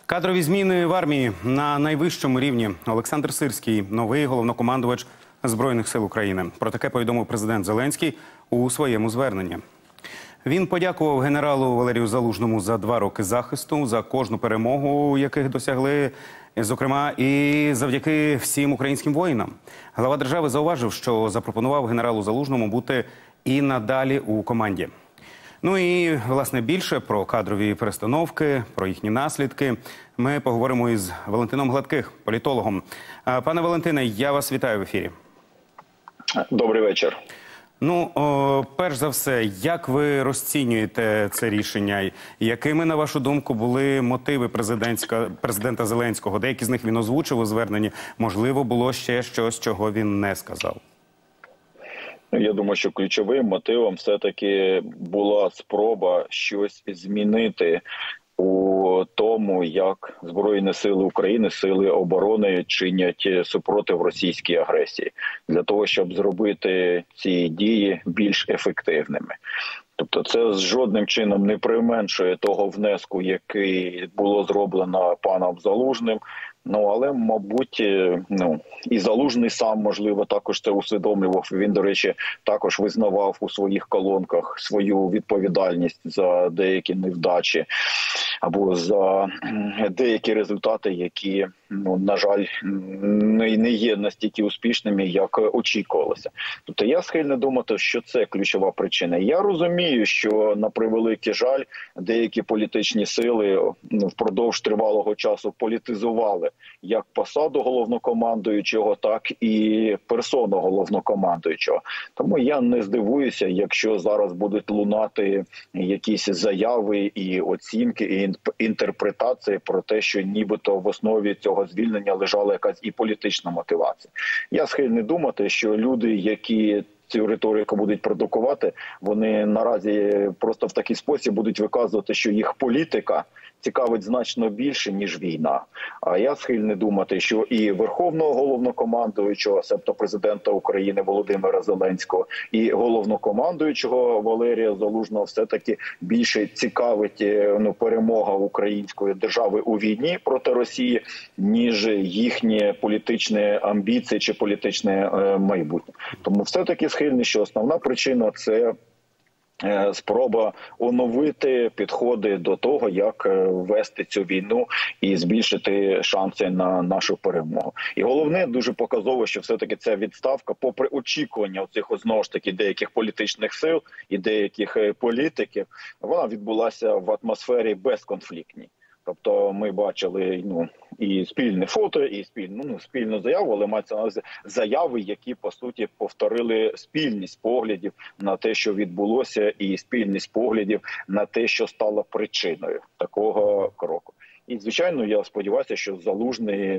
Кадрові зміни в армії на найвищому рівні. Олександр Сирський – новий головнокомандувач Збройних сил України. Про таке повідомив президент Зеленський у своєму зверненні. Він подякував генералу Валерію Залужному за 2 роки захисту, за кожну перемогу, яких досягли, зокрема, і завдяки всім українським воїнам. Глава держави зауважив, що запропонував генералу Залужному бути і надалі у команді. Ну і, власне, більше про кадрові перестановки, про їхні наслідки ми поговоримо із Валентином Гладких, політологом. Пане Валентине, я вас вітаю в ефірі. Добрий вечір. Ну, перш за все, як ви розцінюєте це рішення? Якими, на вашу думку, були мотиви президента Зеленського? Деякі з них він озвучив у зверненні. Можливо, було ще щось, чого він не сказав? Я думаю, що ключовим мотивом все-таки була спроба щось змінити у тому, як Збройні сили України, сили оборони чинять супротив російській агресії, для того, щоб зробити ці дії більш ефективними. Тобто це жодним чином не применшує того внеску, який було зроблено паном Залужним. Але, мабуть, і Залужний сам, можливо, також це усвідомлював. Він, до речі, також визнавав у своїх колонках свою відповідальність за деякі невдачі або за деякі результати, які, на жаль, не є настільки успішними, як очікувалося. Тобто я схильний думати, що це ключова причина. Я розумію, що, на превеликий жаль, деякі політичні сили впродовж тривалого часу політизували як посаду головнокомандуючого, так і персону головнокомандуючого. Тому я не здивуюся, якщо зараз будуть лунати якісь заяви і оцінки, і інтерпретації про те, що нібито в основі цього звільнення лежала якась і політична мотивація. Я схильний думати, що люди, які цю риторику будуть продукувати, вони наразі просто в такий спосіб будуть виказувати, що їх політика цікавить значно більше, ніж війна. А я схильний думати, що і Верховного головнокомандуючого, себто президента України Володимира Зеленського, і головнокомандуючого Валерія Залужного все-таки більше цікавить перемога української держави у війні проти Росії, ніж їхні політичні амбіції чи політичне майбутнє. Тому все-таки схильний, що основна причина – це спроба оновити підходи до того, як вести цю війну і збільшити шанси на нашу перемогу. І головне, дуже показово, що все-таки ця відставка, попри очікування цих, знову ж таки, деяких політичних сил і деяких політиків, вона відбулася в атмосфері безконфліктній. Тобто ми бачили і спільне фото, і спільну заяву, але мається на увазі заяви, які, по суті, повторили спільність поглядів на те, що відбулося, і спільність поглядів на те, що стало причиною такого кроку. І, звичайно, я сподіваюся, що Залужний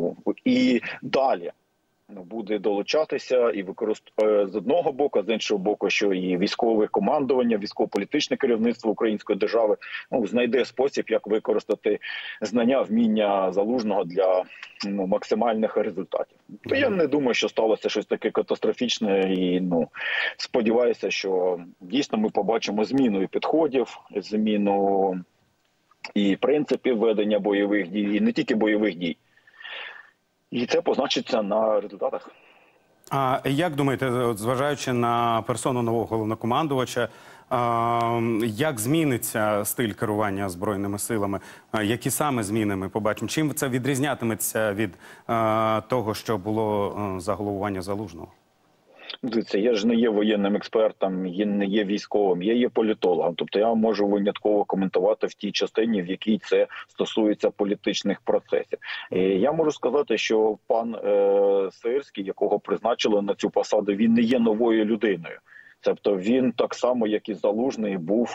і далі буде долучатися і використовувати з одного боку, з іншого боку, що і військове командування, військово-політичне керівництво української держави знайде спосіб, як використати знання, вміння Залужного для максимальних результатів. То я не думаю, що сталося щось таке катастрофічне, і сподіваюся, що дійсно ми побачимо зміну підходів, зміну і принципів ведення бойових дій, і не тільки бойових дій. І це позначиться на результатах. А як думаєте, зважаючи на персону нового головнокомандувача, як зміниться стиль керування Збройними силами? Які саме зміни ми побачимо? Чим це відрізнятиметься від того, що було за головування Залужного? Дивіться, я ж не є воєнним експертом, я не є військовим, я є політологом. Тобто я можу винятково коментувати в тій частині, в якій це стосується політичних процесів. І я можу сказати, що пан Сирський, якого призначили на цю посаду, він не є новою людиною. Тобто він так само, як і Залужний, був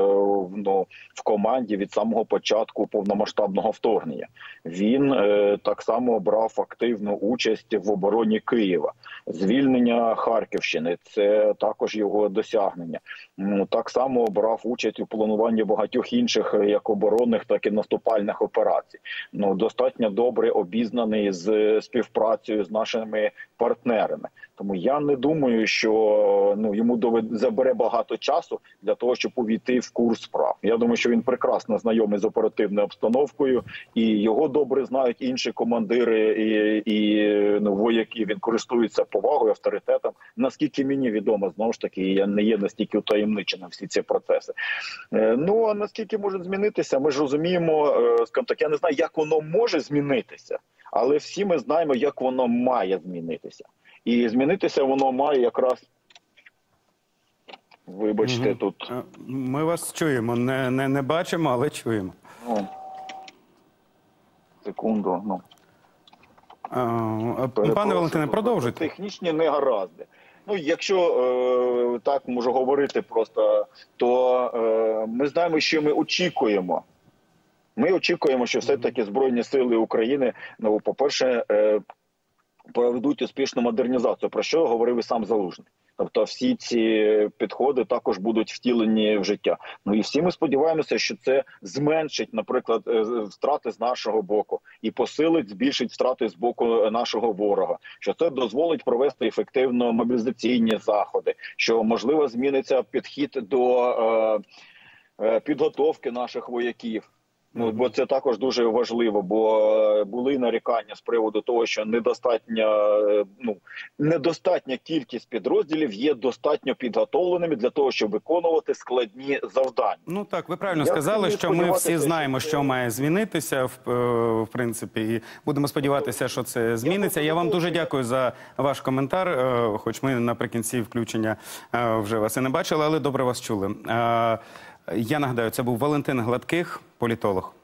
в команді від самого початку повномасштабного вторгнення. Він так само брав активну участь в обороні Києва. Звільнення Харківщини – це також його досягнення. Так само брав участь у плануванні багатьох інших як оборонних, так і наступальних операцій. Достатньо добре обізнаний з співпрацею з нашими партнерами. Тому я не думаю, що йому забере багато часу для того, щоб увійти в курс справ. Я думаю, що він прекрасно знайомий з оперативною обстановкою, і його добре знають інші командири і вояки. Він користується повагою, авторитетом. Наскільки мені відомо, знову ж таки, я не є настільки утаємниченим всі ці процеси. Ну, а наскільки може змінитися, ми ж розуміємо, скажімо так, я не знаю, як воно може змінитися, але всі ми знаємо, як воно має змінитися. І змінитися воно має якраз, вибачте, тут... Ми вас чуємо, не бачимо, але чуємо. Ну, секунду, ну. Пане Валентине, продовжуйте. Технічні негаразди. Ну, якщо так можу говорити просто, то ми знаємо, що ми очікуємо. Ми очікуємо, що все-таки Збройні Сили України, ну, по-перше, проведуть успішну модернізацію, про що говорив і сам Залужний. Тобто всі ці підходи також будуть втілені в життя. Ну і всі ми сподіваємося, що це зменшить, наприклад, втрати з нашого боку і посилить, збільшить втрати з боку нашого ворога. Що це дозволить провести ефективно мобілізаційні заходи, що, можливо, зміниться підхід до підготовки наших вояків. Ну, бо це також дуже важливо, бо були нарікання з приводу того, що недостатня кількість підрозділів є достатньо підготовленими для того, щоб виконувати складні завдання. Ну так, ви правильно сказали, що ми всі знаємо, що має змінитися, в принципі, і будемо сподіватися, що це зміниться. Я вам дуже дякую за ваш коментар, хоч ми наприкінці включення вже вас і не бачили, але добре вас чули. Я нагадаю, це був Валентин Гладких, політолог.